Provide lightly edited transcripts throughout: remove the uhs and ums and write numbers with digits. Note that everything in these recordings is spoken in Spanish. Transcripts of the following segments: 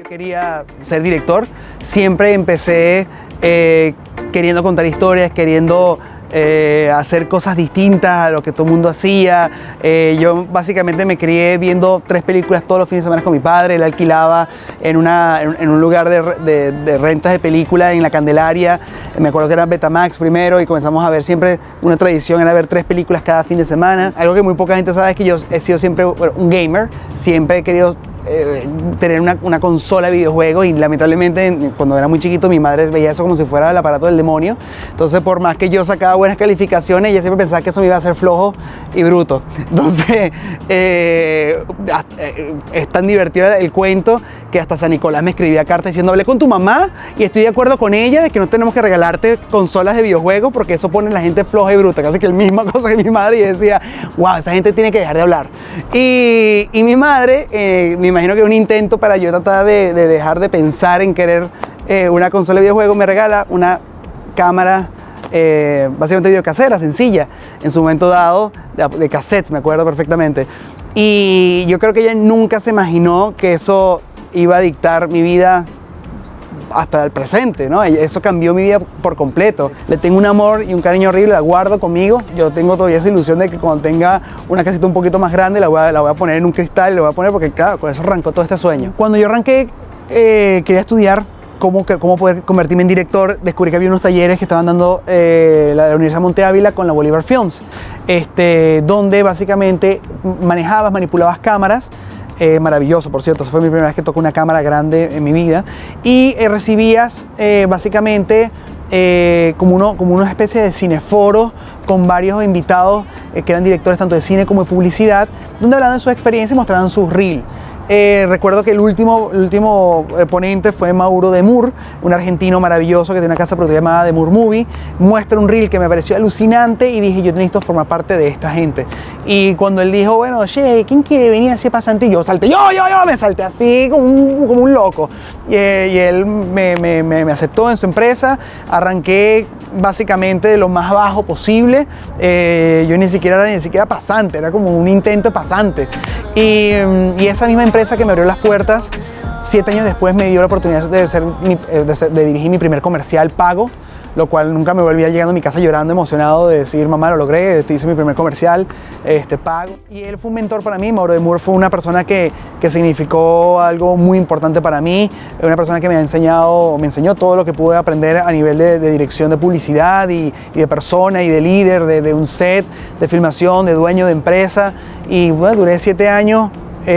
quería ser director, siempre empecé queriendo contar historias, queriendo hacer cosas distintas a lo que todo el mundo hacía. Yo básicamente me crié viendo 3 películas todos los fines de semana con mi padre. Él alquilaba en un lugar de rentas de películas en la Candelaria. Me acuerdo que era Betamax primero y comenzamos a ver siempre, una tradición era ver 3 películas cada fin de semana. Algo que muy poca gente sabe es que yo he sido siempre un gamer, siempre he querido tener una consola de videojuegos y lamentablemente cuando era muy chiquito mi madre veía eso como si fuera el aparato del demonio. Entonces por más que yo sacaba buenas calificaciones, ella siempre pensaba que eso me iba a hacer flojo y bruto. Entonces es tan divertido el cuento que hasta San Nicolás me escribía cartas diciendo: hablé con tu mamá y estoy de acuerdo con ella de que no tenemos que regalarte consolas de videojuegos porque eso pone a la gente floja y bruta. Casi que la misma cosa que mi madre, y decía: wow, esa gente tiene que dejar de hablar. Y mi madre, me imagino que un intento para yo tratar de dejar de pensar en querer una consola de videojuegos, me regala una cámara básicamente videocasera, sencilla, en su momento dado, de cassettes, me acuerdo perfectamente. Y yo creo que ella nunca se imaginó que eso iba a dictar mi vida hasta el presente, ¿no? Eso cambió mi vida por completo. Le tengo un amor y un cariño horrible, la guardo conmigo. Yo tengo todavía esa ilusión de que cuando tenga una casita un poquito más grande la voy a poner en un cristal, la voy a poner porque claro, con eso arrancó todo este sueño. Cuando yo arranqué, quería estudiar cómo poder convertirme en director. Descubrí que había unos talleres que estaban dando la Universidad Monte Ávila con la Bolívar Films, donde básicamente manipulabas cámaras. Maravilloso, por cierto, esa fue mi primera vez que toqué una cámara grande en mi vida. Y recibías básicamente como una especie de cineforo con varios invitados que eran directores tanto de cine como de publicidad, donde hablaban de su experiencia y mostraban sus reels. Recuerdo que el último ponente fue Mauro Demur, un argentino maravilloso que tiene una casa productora llamada Demur Movie. Muestra un reel que me pareció alucinante y dije: yo necesito formar parte de esta gente. Y cuando él dijo: bueno, che, ¿quién quiere venir así pasante? Y yo salté, yo me salté así como un loco. Y él me aceptó en su empresa. Arranqué básicamente de lo más bajo posible. Yo ni siquiera pasante, era como un intento de pasante. Y esa misma empresa que me abrió las puertas 7 años después me dio la oportunidad de dirigir mi primer comercial pago, lo cual nunca me volvía llegando a mi casa llorando, emocionado de decir: mamá, lo logré, hice mi primer comercial pago. Y él fue un mentor para mí. Mauro Demur fue una persona que significó algo muy importante para mí, una persona que me enseñó todo lo que pude aprender a nivel de dirección de publicidad y de persona y de líder, de un set, de filmación, de dueño de empresa. Y bueno, duré 7 años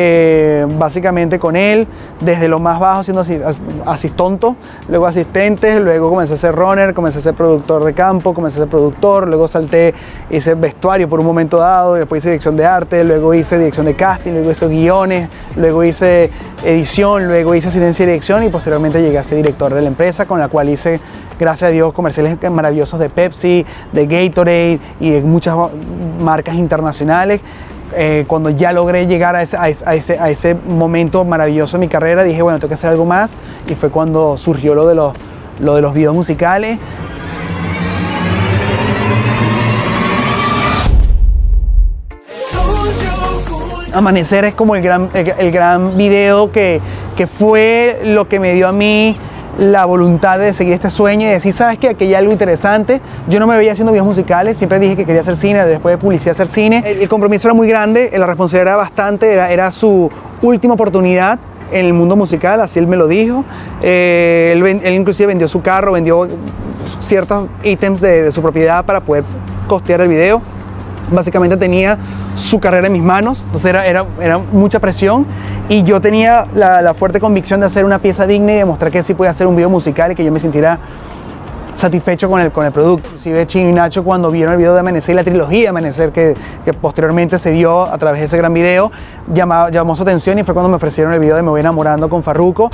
básicamente con él, desde lo más bajo siendo asistonto, luego asistente, luego comencé a ser runner, comencé a ser productor de campo, comencé a ser productor, luego hice vestuario por un momento dado, después hice dirección de arte, luego hice dirección de casting, luego hice guiones, luego hice edición, luego hice asistencia de dirección y posteriormente llegué a ser director de la empresa, con la cual hice, gracias a Dios, comerciales maravillosos de Pepsi, de Gatorade y de muchas marcas internacionales. Cuando ya logré llegar a ese momento maravilloso de mi carrera, dije: bueno, tengo que hacer algo más, y fue cuando surgió lo de los videos musicales. Amanecer es como el gran video que fue lo que me dio a mí la voluntad de seguir este sueño y decir: ¿sabes qué? Aquí hay algo interesante. Yo no me veía haciendo videos musicales, siempre dije que quería hacer cine, después de publicidad hacer cine. El compromiso era muy grande, la responsabilidad era bastante, era su última oportunidad en el mundo musical, así él me lo dijo. Él inclusive vendió su carro, vendió ciertos ítems de su propiedad para poder costear el video. Básicamente tenía su carrera en mis manos, entonces era mucha presión, y yo tenía la fuerte convicción de hacer una pieza digna y demostrar que sí podía hacer un video musical y que yo me sintiera satisfecho con el producto. Inclusive Chino y Nacho, cuando vieron el video de Amanecer y la trilogía de Amanecer que posteriormente se dio a través de ese gran video, llamó su atención, y fue cuando me ofrecieron el video de Me Voy Enamorando con Farruko.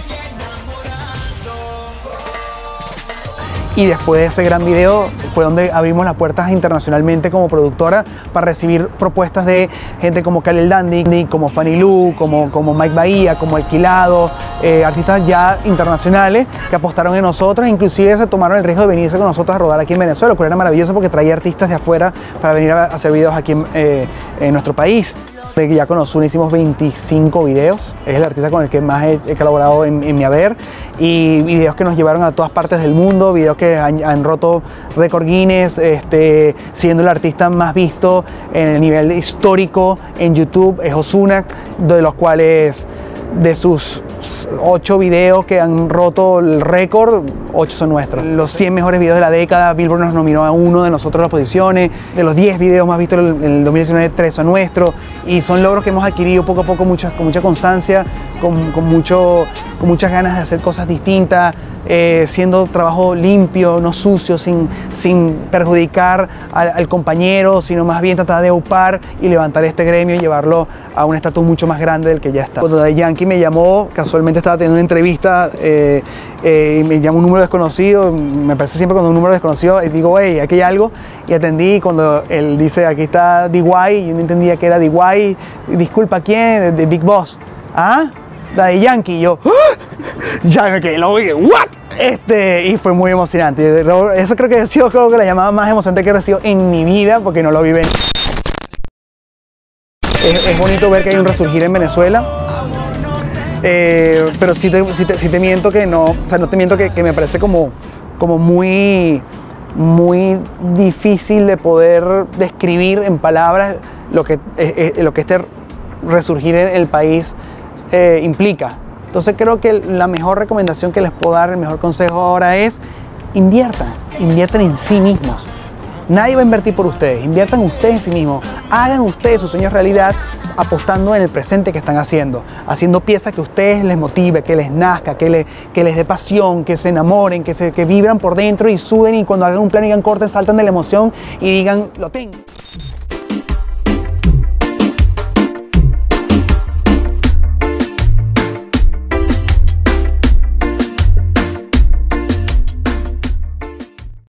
Y después de ese gran video fue donde abrimos las puertas internacionalmente como productora para recibir propuestas de gente como Khalil Dandy, como Fanny Lu, como Mike Bahía, como Alquilado, artistas ya internacionales que apostaron en nosotros, inclusive se tomaron el riesgo de venirse con nosotros a rodar aquí en Venezuela, lo cual era maravilloso porque traía artistas de afuera para venir a hacer videos aquí en nuestro país. Ya con Ozuna hicimos 25 videos, es el artista con el que más he colaborado en mi haber, y videos que nos llevaron a todas partes del mundo, videos que han roto récord Guinness, siendo el artista más visto en el nivel histórico en YouTube es Ozuna, de los cuales de sus 8 videos que han roto el récord, 8 son nuestros. Los 100 mejores videos de la década, Billboard nos nominó a uno de nosotros las posiciones. De los 10 videos más vistos en el 2019, 3 son nuestros. Y son logros que hemos adquirido poco a poco, con mucha constancia, con muchas ganas de hacer cosas distintas, siendo trabajo limpio, no sucio, sin perjudicar al compañero, sino más bien tratar de upar y levantar este gremio y llevarlo a un estatus mucho más grande del que ya está. Cuando Daddy Yankee me llamó, casualmente estaba teniendo una entrevista y me llamó un número desconocido. Me parece siempre cuando un número desconocido digo, hey, aquí hay algo, y atendí. Cuando él dice, aquí está DY, yo no entendía que era DY. Disculpa, ¿quién? De Big Boss. ¿Ah? Daddy Yankee. Y yo, ¡ah! Ya me quedé loco y dije, ¿what? Y fue muy emocionante. Eso creo que ha sido la llamada más emocionante que he recibido en mi vida, porque no lo viví. Es bonito ver que hay un resurgir en Venezuela, pero sí te miento que no, o sea, no te miento que me parece como muy difícil de poder describir en palabras lo que este resurgir en el país implica. Entonces creo que la mejor recomendación que les puedo dar, el mejor consejo ahora es inviertan en sí mismos. Nadie va a invertir por ustedes, inviertan ustedes en sí mismos, hagan ustedes sus sueños realidad apostando en el presente que están haciendo piezas que a ustedes les motive, que les nazca, que les dé pasión, que se enamoren, que vibran por dentro y suden, y cuando hagan un plan y hagan corte saltan de la emoción y digan, lo tengo.